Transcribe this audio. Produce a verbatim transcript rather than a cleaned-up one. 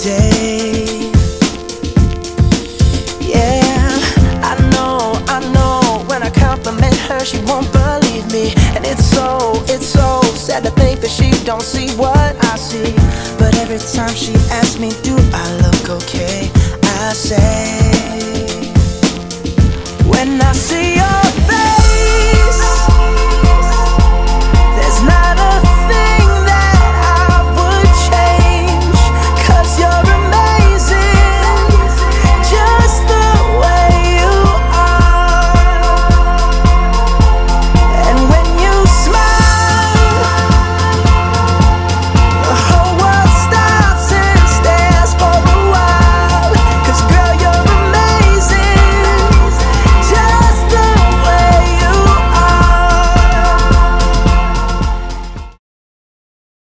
day. Yeah, I know, I know, when I compliment her she won't believe me. And it's so, it's so sad to think that she don't see what I see. But every time she asks me, do I look okay, I say, when I see